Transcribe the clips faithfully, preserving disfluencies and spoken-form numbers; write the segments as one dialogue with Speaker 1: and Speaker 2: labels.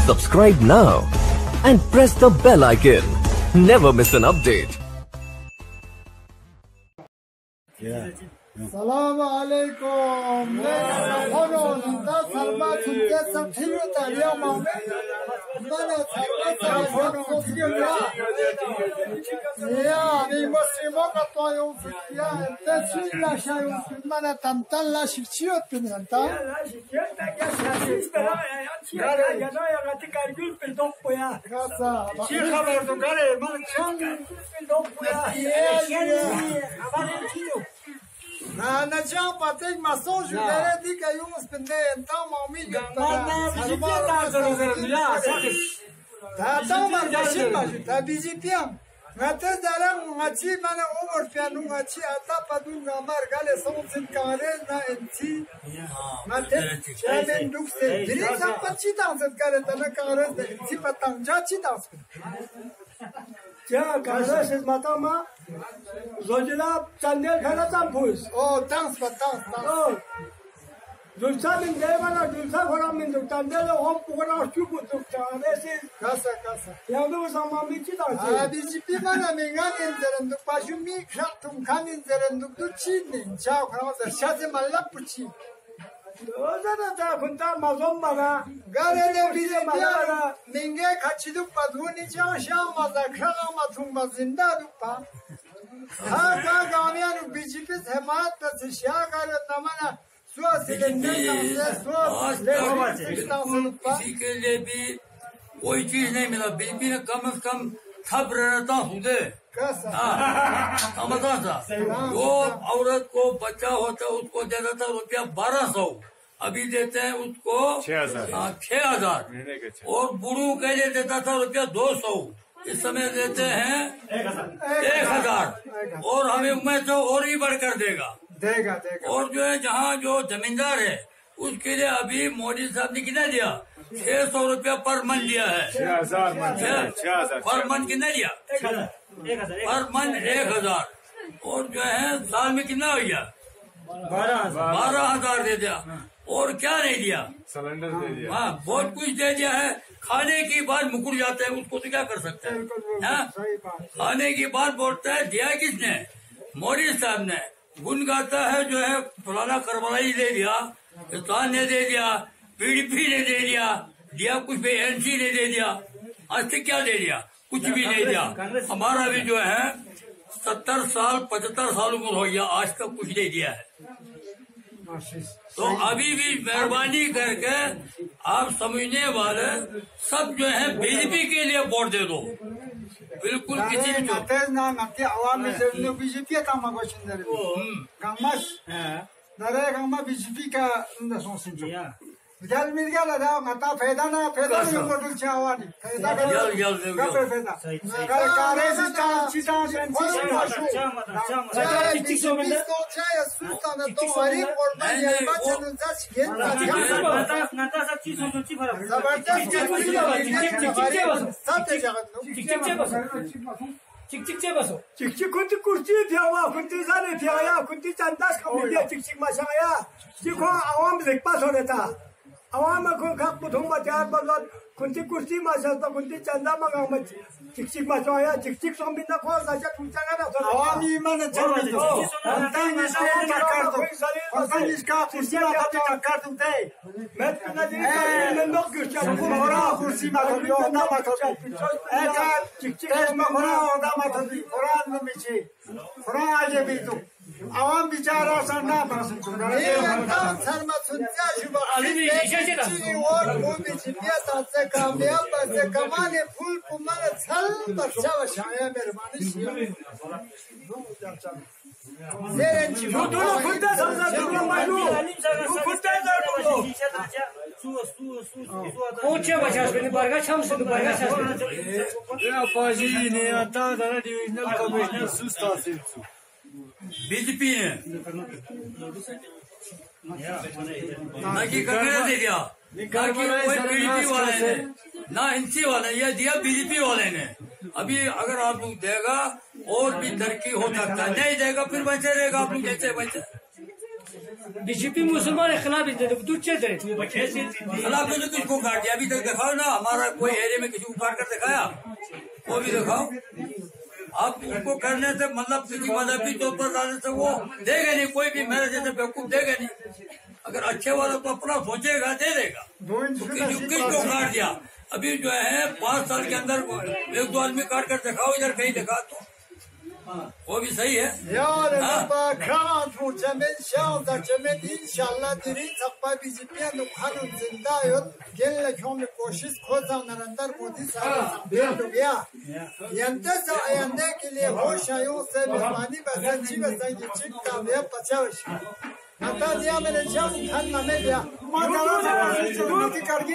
Speaker 1: Subscribe now and press the bell icon. Never miss an update.
Speaker 2: Yeah. Assalamu alaikum. Hono ninda sarma sunte sathiyo tariya mame. Mana sarma sarma sunte ya. Ya, ni muslimo ka to yo fiya. Tesi la shayo mana tantan la shikchiyo pinanta.
Speaker 3: La shikchiyo ya shikchiyo ya ya ya no ya gati kargul pildon poya.
Speaker 2: Kasa.
Speaker 3: Chi khabar to gare mal chang pildon poya. Ya
Speaker 2: Na na chang patek mason jugare di ka yung spende então mami ga ta.
Speaker 3: Na B J P ta zero zero ya.
Speaker 2: Ta ta mar gashin ma ta B J P am. Ngate dalam ngachi mana over pianu ngachi ata padun gamar gale somsin kare na enti. Ngate chamen duk se diri sam pachi ta se kare ta na kare enti patang jachi ta.
Speaker 3: Ya kardeşiz matama Zocila çandel kana tampuz.
Speaker 2: Oh, thanks for thanks.
Speaker 3: Oh. Dulsa min devana dulsa falan min duk çandel hom pukana şu bu duk çandesi.
Speaker 2: Kasa kasa.
Speaker 3: Ya bu zaman mi ki tansi.
Speaker 2: Ah, bizi mana mengan inzeren duk paşu mi khatum kan inzeren duk du çinin. Çao kana da şate malap puçi.
Speaker 3: O zaman da kunta mazom bana.
Speaker 2: Gare de bizi bana menge kaçıdık paduni çao şam maza khaga matum mazinda duk pa. Ha ga gamiyan B J P hemaat da şya gare namana suwa silender da suwa
Speaker 4: किसी के लिए भी कोई चीज नहीं मिला बीबी ने कम से कम थप रहता हुए समझता था जो औरत को बच्चा होता उसको देता था रुपया बारह सौ अभी देते हैं उसको छह हजार और बुढ़ू के लिए देता था रुपया दो सौ इस समय देते हैं एक हजार और हमें उम्मीद तो और ही बढ़कर देगा
Speaker 2: देगा देगा
Speaker 4: और जो है जहाँ जो जमींदार है उसके लिए अभी मोदी साहब ने कितना दिया छह सौ रुपया पर मन दिया है पर मन कितना दिया पर मन एक हजार और जो है साल में कितना हो गया बारह हजार दे दिया और क्या नहीं दिया
Speaker 5: सिलेंडर दे दिया
Speaker 4: हाँ बहुत कुछ दे दिया है खाने की बात मुकुर जाता है उसको तो क्या कर सकते हैं खाने की बात बोलता है दिया किसने मोदी साहब ने गुन गाता है जो है फलाना करबलाई दे दिया हिंदुस्तान ने दे दिया पीडीपी ने दे दिया दिया कुछ भी एनसी ने दे दिया आज तक क्या दे दिया कुछ भी नहीं दिया हमारा भी जो है सत्तर साल पचहत्तर साल उम्र हो गया आज तक कुछ नहीं दिया है तो अभी भी मेहरबानी करके आप समझने वाले सब जो है बीजेपी के लिए वोट दे दो बिल्कुल किसी भी
Speaker 2: ना नती आवाम से बीजेपी का मगोशन दे गमस नरे गम बीजेपी का नसों सिंचो जल मिल गया लगा मता फायदा ना फायदा नहीं मोटल चावानी फायदा का का फायदा कर कारे से चार चीजा सेंसी चिक सो में तो चाय सुता ना तो हरी और मैं ये बच्चे तो सच के नता नता सब चीज सोची फरक जबरदस्त चिक चिक बस चिक चिक बसो
Speaker 3: चिक चिक कुंती कुर्सी फियावा कुंती जाने फियाया कुंती चंदास कमिलिया चिक चिक मशाया चिको आवाम देख पास हो रहता आवाम को खाक पुथुम बचार बदल कुंती कुर्सी मशाता कुंती चंदा मंगा मच चिक चिक मशाया चिक चिक सोमिना को राजा पूछा ना
Speaker 2: आवाम ही मन चल दो अंता निशा टक्कर दो अंता निशा कुर्सी में टक्कर दूंते
Speaker 3: मैं ना जी मैं नो कुर्सी
Speaker 2: मोरा कुर्सी में तो ना मत एक चिक चिक में मोरा ओदा मत कुरान में मिची कुरान आजे भी तो आवाम बिचारा सरना भाषण सुना ये शर्मा सुनता शुभ अली और वो भी जिंदगी से कामयाब से कमाने फूल कुमार छल बच्चा शाया मेहरबानी मेरे
Speaker 3: वो दोनों खुदा समझा दोनों मालू वो खुदा दो
Speaker 6: Oce bășaș, pentru barga ce am să după barga ce am să
Speaker 5: या पाजी ने आता जरा डिविजनल कमिश्नर सुस्ता से
Speaker 4: बीजेपी ने ना कि कांग्रेस दे दिया ना कि कोई पीडीपी वाले ने ना एनसी वाले ये दिया बीजेपी वाले ने अभी अगर आप लोग देगा और भी तरक्की हो सकता है नहीं देगा फिर बचे रहेगा आप लोग जैसे बचे
Speaker 6: बीजेपी मुसलमान के खिलाफ तू चल
Speaker 4: खिलाफ तो किसको काट दिया अभी तक दिखाओ ना, हमारा कोई एरिया में किसी को काट कर दिखाया, वो भी दिखाओ। आप उनको करने से मतलब किसी मजहबी तौर पर डालने से वो देगा नहीं, कोई भी मेरे जैसे बेवकूफ देगा नहीं। अगर अच्छे वाला तो अपना सोचेगा दे देगा, तो किसको काट दिया। अभी जो है पांच साल के अंदर एक दो आदमी काट कर दिखाओ, इधर कहीं दिखा तो वो भी सही है।
Speaker 2: कोशिश खोजा नरेंद्र मोदी साहब हो गया के लिए होश आयो से मेहरबानी बसाची बसाई चिप कामयाब पचावश आता दिया मैंने जब खान में दिया करगिल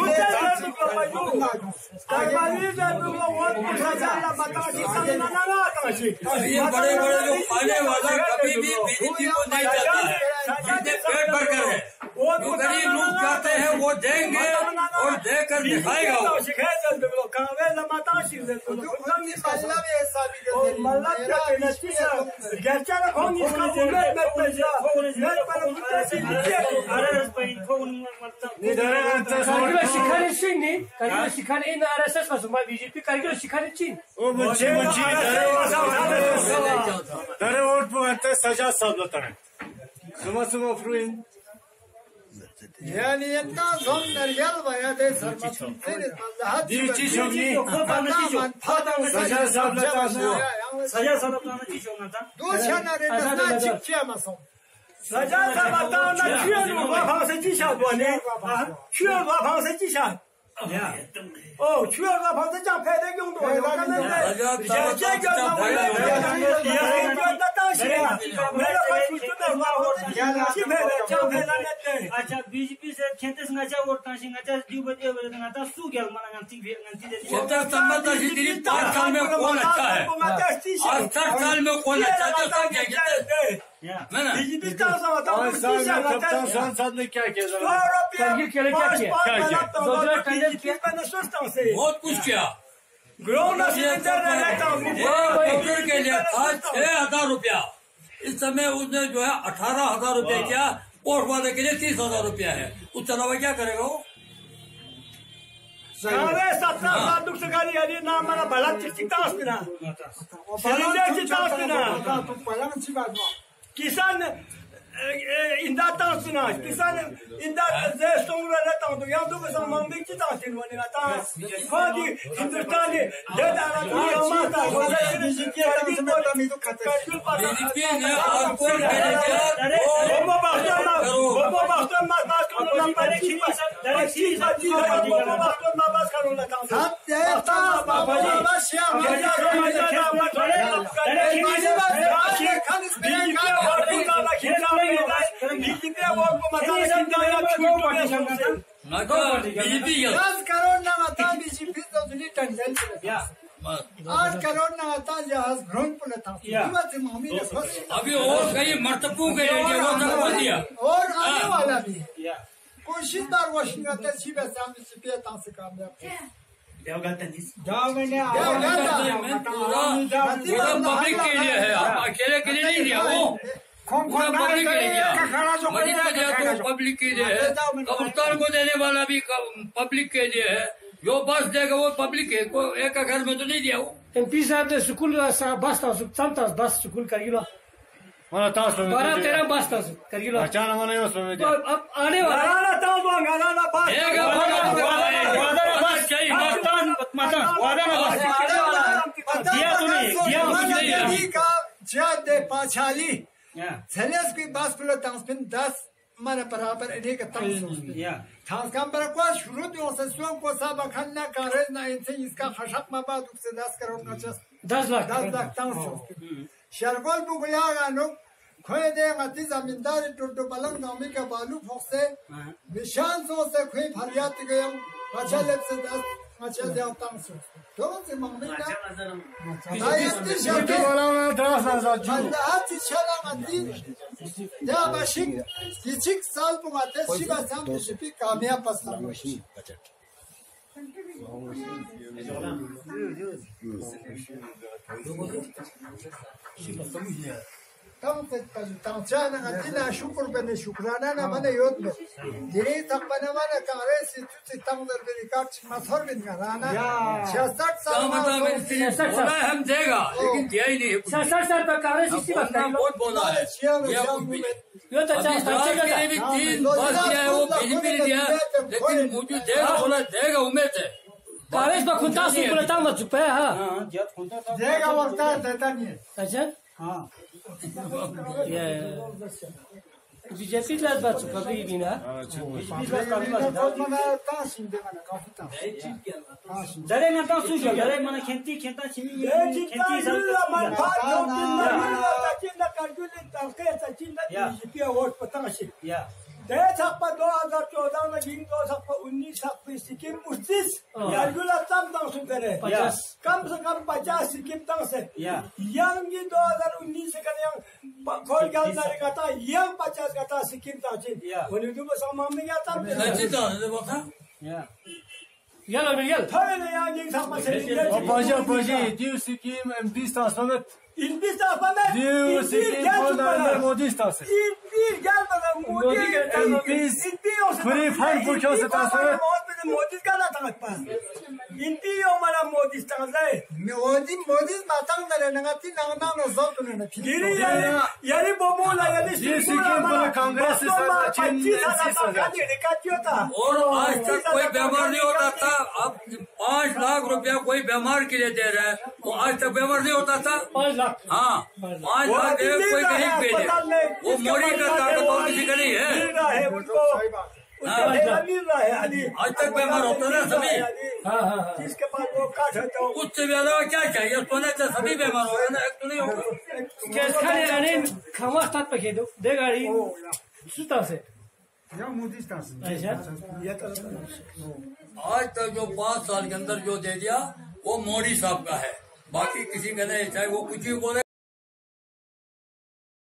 Speaker 4: ये बड़े बड़े जो खाने वाला कभी भी बीजेपी को नहीं जाता है, जितने पेट भर कर है जो गरीब लोग चाहते हैं वो देंगे और देकर दिखाएगा।
Speaker 6: शिखाने चीन नहीं करगिल शिखाने इन आरएसएस का सुमा बीजेपी करगिल शिखाने चीन
Speaker 5: दरे वोट पे सजा सब लोग सुमा सुमा फ्रूइन
Speaker 2: yani yetta zon nergel baya de sarmasın seni mazhat
Speaker 5: Dici şovni saja sabla saja sabla
Speaker 2: do şanare na çıkçamasın
Speaker 3: saja sabata na çiyor mu bafası çişa bu ne çiyor bafası çişa 어, 추월과 방대장 배대경도 여기는
Speaker 6: अच्छा BJP से खेते संगाचा vote संगाचा जीव बजे संगाचा सु गेल मना गंती गंती दे
Speaker 4: खेते संबंध दिल्ली पाँच साल में कौन अच्छा है, अड़सठ साल में कौन अच्छा है,
Speaker 3: बीजेपी का
Speaker 5: सांसद ने क्या किया
Speaker 6: करगिल के लिए क्या किया
Speaker 4: बहुत कुछ किया। डॉक्टर के लिए था छह हजार रुपया, इस समय उसने जो है अठारह हजार रुपया किया, पोस्ट वाले के लिए तीस हजार रुपया है, उसके अलावा क्या करेगा वो।
Speaker 3: सत्तर साल दुख से गाली हरी नाम मेरा भला चिकता हस्पिना चिकता किसान इंदाता हस्पिना किसान इंदा जे सोंगरा रहता हूँ तो यहाँ तो बस मंदिर चिता हस्पिन बने रहता खोजी हिंदुस्तान ने दे दाना दुनिया माता बीजेपी
Speaker 4: ने आपको
Speaker 3: बोबो बास्टर बोबो बास्टर मास मास करो ना परे की डायरेक्ट सी बाजी बोबो बास्टर मास करो ना काम
Speaker 2: सत्य बाबा शिया
Speaker 4: बीजेपी
Speaker 2: दस करोड़ ना आता बीजेपी तो दुनिया टंडन आठ करोड़ ना आता जहाज घूम पड़ता
Speaker 4: अभी और कई मर्तबों के लिए वो सब बोल दिया
Speaker 2: और आने वाला भी है। कोशिश बार वाशिंगटन अच्छी वैसा बीजेपी तां से कामयाब
Speaker 4: पूरा पब्लिक के लिए है, अकेले के लिए नहीं दिया वो, पूरा पब्लिक के लिए दिया, मदीना दिया तो पब्लिक के लिए है, कब्रिस्तान को देने वाला भी पब्लिक के लिए है, जो बस देगा वो पब्लिक है, को एक घर में तो नहीं दिया वो।
Speaker 6: एमपी साहब ने स्कूल बस था समता बस स्कूल करगिल बारह तेरह बस था करगिल
Speaker 5: अचानक मैंने उसमें
Speaker 6: अब आने वाला
Speaker 2: पाछाली की बस पुलो तंगस्पिन दस माने बराबर इन्हीं का तंग थांसकाम पर को शुरू में उसे स्वयं को सब खन्ना कारेज ना इनसे इसका खशक में बाद से दस करोड़ का
Speaker 6: दस लाख
Speaker 2: दस लाख तंग शरगोल बुगला गानो खोए दे गति जमींदारी टुटु बलंग नामी का बालू फोसे निशान सो से खोई फरियाद गयो अच्छा लेप से दस अच्छा दे तंग सो तो से मम्मी ना नाइस
Speaker 5: तो वाला ना दस हजार
Speaker 2: हाथ चला मती या बाशिक किचिक साल पुगाते शिवा साम बीजेपी कामयाब पसला बजट तम तम चाना गतिना शुक्र बने शुक्राना ना मने योद में धीरे तक बने मने कांग्रेस से तम दर बने काट मथर बिन गाना छियासठ साल
Speaker 4: बोला हम देगा लेकिन दिया ही नहीं।
Speaker 6: छियासठ साल पर कांग्रेस इसी बात
Speaker 4: बहुत बोला है
Speaker 6: यो तो
Speaker 4: भी तीन बस दिया है वो बीजेपी ने दिया लेकिन मुझे देगा बोला देगा उम्मीद है।
Speaker 6: कांग्रेस पर खुंता से बोलता मत चुप है। हाँ
Speaker 2: देगा वक्ता देता नहीं है।
Speaker 6: अच्छा
Speaker 2: हाँ
Speaker 6: ये बीजेपी का बात चुप है भी ना।
Speaker 7: जरे ना तो सुझ जरे मने खेती खेता छिमी खेती सब या
Speaker 3: दो हजार चौदह में जिन दो हजार उन्नीस सिक्किम उन्नीस कम कम से कम पचास सिक्किम तक से यंग दो हजार उन्नीस से खोल था यंग पचास का था सिक्किम था सामने गया था
Speaker 6: Yalla bir yıl.
Speaker 3: Tabii ne ya genç sapması.
Speaker 5: Paşa paşa diyor Sikkim M P istasyonu.
Speaker 3: İlbis sapması.
Speaker 5: Diyor Sikkim Kondağ'ın Modi istasyonu.
Speaker 3: İlbis gelmeden Modi.
Speaker 5: İlbis. Free fund for istasyonu.
Speaker 3: Modi kana takatma. İlbis yok bana Modi istasyonu. Modi Modi matang da ne ngati nang nang no zor tu ne. Giri yani yani bomola yani.
Speaker 5: Diyor Sikkim para Kongres istasyonu Çin istasyonu.
Speaker 4: और आज तक कोई बीमार नहीं होता था। अब पाँच लाख रुपया कोई बीमार के लिए दे रहा है वो आज तक बीमार नहीं होता था।
Speaker 6: पाँच लाख
Speaker 4: हाँ पाँच लाख दे कोई कहीं पे दे वो मोदी का ताकत और किसी का नहीं है। आज तक बीमार होता ना सभी।
Speaker 3: जिसके पास वो काट है तो
Speaker 4: उससे ज्यादा क्या चाहिए सोने से सभी बीमार हो रहे ना एक तो नहीं होगा।
Speaker 6: केस खाने आने खामोश तात पे खेदो दे गाड़ी सुता से
Speaker 2: मोदी स्टाशन
Speaker 4: आज तक जो पाँच साल के अंदर जो दे दिया वो मोदी साहब का है। बाकी किसी का नहीं चाहे वो कुछ भी बोले